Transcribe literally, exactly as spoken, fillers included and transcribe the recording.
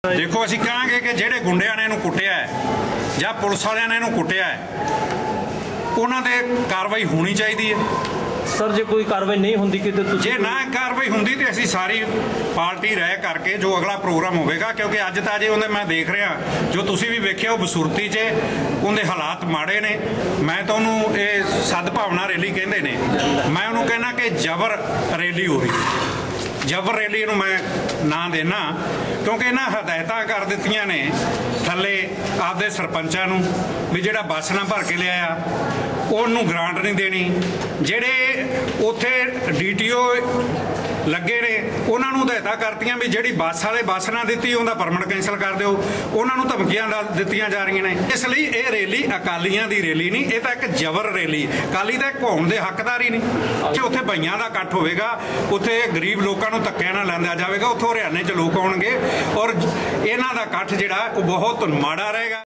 देखो असीं कहांगे कि जिहड़े गुंडिਆਂ ने इहनूं कुੱਟਿਆ है ਜਾਂ पुलिस वालिਆਂ ने इहनूं कुੱਟਿਆ है ਉਹਨਾਂ ਦੇ कार्रवाई होनी चाहिए है। सर जो कोई कार्रवाई नहीं होंगी कि जे ना कार्रवाई होंगी तो असीं सारी पार्टी रह करके जो अगला प्रोग्राम होगा, क्योंकि अज तो अजे उन्हें मैं देख रहा जो तुसीं भी वेखिआ बसुरती च उनके हालात माड़े ने। मैं तो उन्होंने ये सद्भावना रैली कहते ने, मैं उन्होंने कहना कि जबर रैली हो रही है। जबर रैली नूं मैं ना देना क्योंकि इन्हां हदायतां कर दित्तियां ने थल्ले आपदे सरपंचां नूं भी जिहड़ा बस ना भर के लिआया ਉਹਨੂੰ ਗ੍ਰਾਂਟ नहीं देनी। ਜਿਹੜੇ ਉੱਥੇ ਡੀ ਟੀ ਓ ਲੱਗੇ ਨੇ ਉਹਨਾਂ ਨੂੰ ਹਦਾਇਤਾਂ ਕਰਤੀਆਂ ਵੀ ਜਿਹੜੀ ਬੱਸ ਵਾਲੇ ਬੱਸ ਨਾ ਦਿੱਤੀ ਉਹਦਾ ਪਰਮਿਟ ਕੈਂਸਲ ਕਰ ਦਿਓ, ਉਹਨਾਂ ਨੂੰ ਧਮਕੀਆਂ ਦਿੱਤੀਆਂ ਜਾ ਰਹੀਆਂ ਨੇ। ਇਸ ਲਈ ਇਹ ਰੈਲੀ ਅਕਾਲੀਆਂ ਦੀ ਰੈਲੀ ਨਹੀਂ, ਇਹ ਤਾਂ ਇੱਕ ਜਬਰ ਰੈਲੀ। ਅਕਾਲੀ ਤਾਂ ਹੋਣ ਦੇ ਹੱਕਦਾਰ ਹੀ ਨਹੀਂ। ਕਿ ਉੱਥੇ ਬਈਆਂ ਦਾ ਇਕੱਠ ਹੋਵੇਗਾ, ਉੱਥੇ ਗਰੀਬ ਲੋਕਾਂ ਨੂੰ ਧੱਕਿਆਂ ਨਾਲ ਲੈਂਦਾ ਜਾਵੇਗਾ, ਉੱਥੋਂ ਹਰਿਆਣੇ 'ਚ ਲੋਕ ਆਉਣਗੇ ਔਰ ਇਹਨਾਂ ਦਾ ਇਕੱਠ ਜਿਹੜਾ ਉਹ ਬਹੁਤ ਮਾੜਾ ਰਹੇਗਾ।